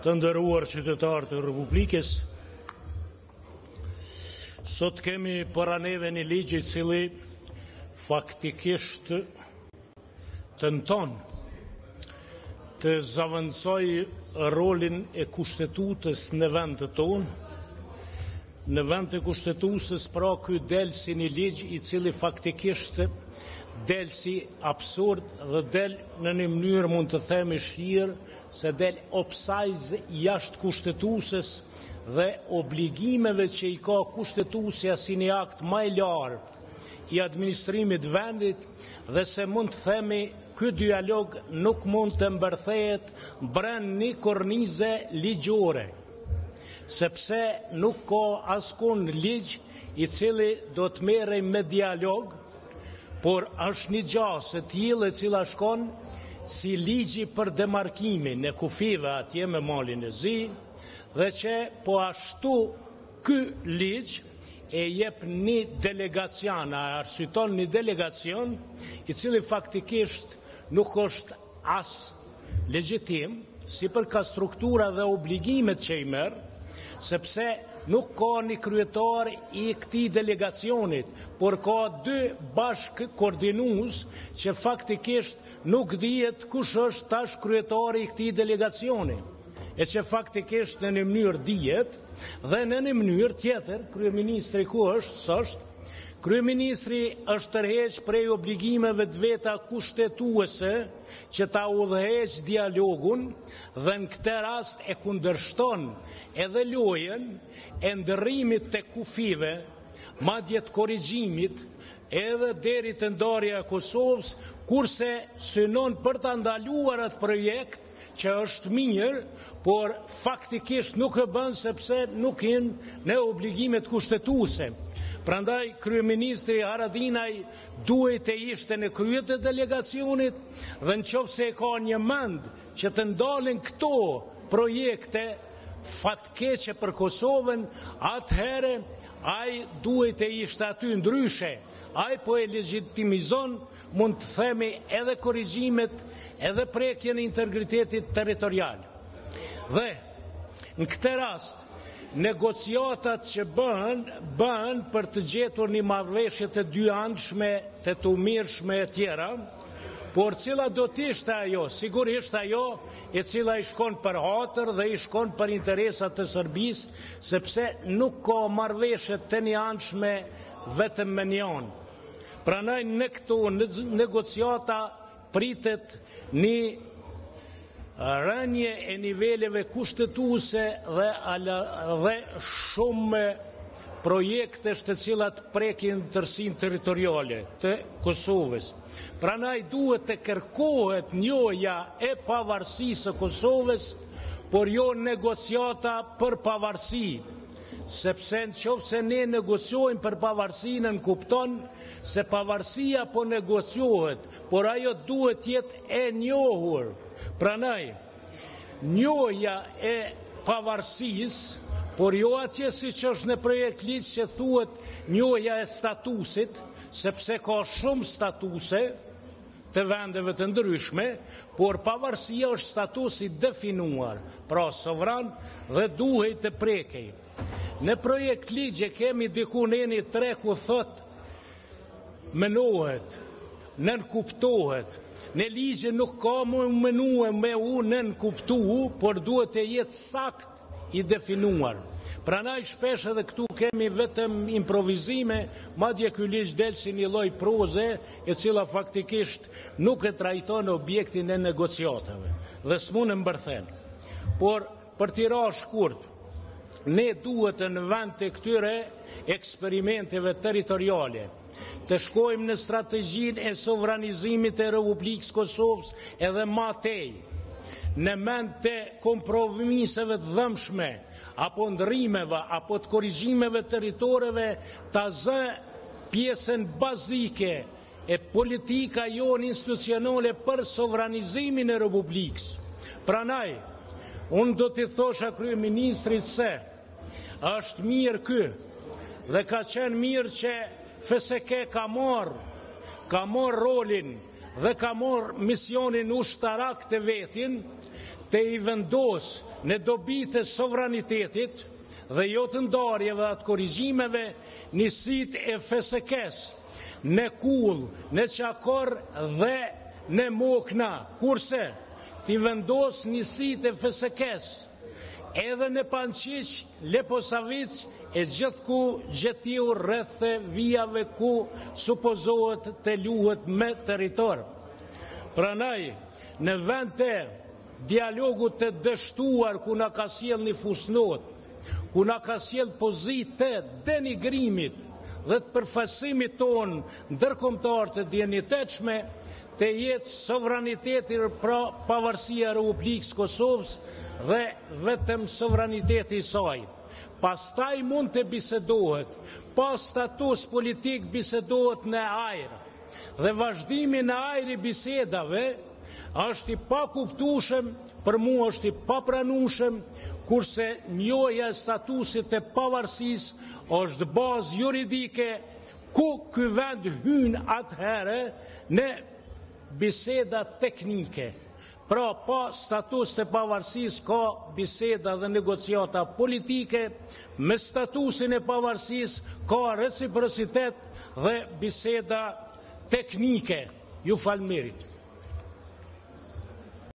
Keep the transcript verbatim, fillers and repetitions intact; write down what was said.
Të nderuar qytetarë të Republikës, sot kemi para neve një ligj i cili faktikisht tenton të zavancoj rolin e kushtetutës në vendet tonë. Në vend të kushtetutës pra ky del si një ligj i cili faktikisht del si absurd dhe del në një mënyrë mund të themi shirë se del opsajz jashtë kushtetutës dhe obligimeve që i ka kushtetusja si një akt më i lartë i administrimit vendit dhe se mund të themi ky dialog nuk mund të mbërthehet brenda një kornize ligjore, sepse nuk ka askund ligj i cili do të merrej me dialog, por është një gjasë e tillë e cila shkon si ligji për demarkimin e kufive atje me malin e zi, dhe që po ashtu ky ligj e jep një delegacion, a arsyeton një delegacion i cili faktikisht nuk është as legjitim, si për ka struktura dhe obligimet që i merr, sepse nuk ka një kryetar i këtij delegacionit, por ka dy bashk koordinues që faktikisht nuk dihet kush është tash kryetari i këtij delegacioni, e që faktikisht në një mënyrë dihet dhe në një mënyrë tjetër kryeministri ku është s'është. Kryeministri është tërheq prej obligimeve të veta kushtetuese që ta udhëheq dialogun dhe në këtë rast e kundërshton edhe lojën e ndërrimit të kufive, madje të korrigjimit, edhe deri të ndarja e Kosovës, kurse synon për ta ndaluar atë projekt që është mirë, por faktikisht nuk e bën sepse nuk janë në obligimet kushtetuese. Prandaj kryeministri Haradinaj duhet të ishte në krye të delegacionit dhe nëse ka një mend që të ndalen këto projekte fatkeqe për Kosovën, atëherë ai duhet të ishte aty, ndryshe ai po e legjitimizon, mund të themi, edhe korrigjimet, edhe prekjen e integritetit territorial. Dhe në këtë rast negociatat që bëhen, bëhen për të gjetur një marrëveshje të dyanshme, të të mirshme e tjera, por cila do të ishte ajo, sigurisht ajo e cila i shkon për hatër dhe i shkon për interesat të Serbisë, sepse nuk ka marrëveshje të njanshme vetëm me njën. Prandaj në këto negociata pritet një rënje e niveleve kushtetuese dhe, dhe shumë projekte të cilat prekin tërsinë territoriale të Kosovës. Prandaj duhet të kërkohet njohja e pavarësisë së Kosovës, por jo negociata për pavarësi, sepse nëse ne negociojmë për pavarësinë, në kupton se pavarësia po negociohet, por ajo duhet jetë e njohur. Prandaj, njohja e pavarësisë, por jo atje si që është në projekt ligj që thuhet njohja e statusit, sepse ka shumë statuse të vendeve të ndryshme, por pavarësia është status i definuar, pra sovran dhe duhet të prekej. Në projekt ligj kemi diku neni tre ku thot menohet, nën kuptohet. Në ligje nuk ka më menue me u nën kuptu, por duhet të jetë sakt i definuar. Prandaj shpesh edhe këtu kemi vetëm improvizime, madje ky ligj del si një lloj proze e cila faktikisht nuk e trajton objektin e negociatave dhe s'mund e mbërthen. Por për t'i rënë shkurt, ne duhet në vend të këtyre eksperimenteve territoriale të shkojmë në strategjinë e sovranizimit e Republikës Kosovës edhe ma tej, në mend të kompromiseve të dhëmshme, apo ndrimeve, apo të korrigjimeve territoreve, ta zë pjesën bazike e politika jonë institucionale për sovranizimin e Republikës. Prandaj, unë do t'i thosha kryeministrit se është mirë ky, dhe ka qenë mirë që F S K ka marrë, ka marrë rolin dhe ka morë misionin ushtarak të vetin të i vendos në dobit e sovranitetit dhe jo të ndarjeve dhe atë korrigjimeve njësit e F S K-s në Kull, në Qakor dhe në Mokna, kurse t'i vendos njësit e F S K-s edhe në Panqiq, Leposavic e gjithku gjetiu rreth vijave ku supozohet të luhet me territor. Prandaj, në vend të dialogut të dështuar ku na ka sjell një fusnot, ku na ka sjell pozitë të denigrimit dhe të përfasimit ton ndërkombëtar të dinjitetshme, të jetë sovraniteti pra pavarësia e Republikës Kosovës dhe vetëm sovraniteti i saj. Pastaj mund të bisedohet, pas status politik bisedohet në ajër, dhe vazhdimi në ajër i bisedave është i pakuptueshëm, për mua është i papranueshëm, kurse njohja e statusit të pavarësisë është bazë juridike ku ky vend hyn atëherë në biseda teknike. Pra, pa status të pavarësisë ka biseda dhe negociata politike, me statusin e pavarësisë ka reciprocitet dhe biseda teknike. Ju falënderit.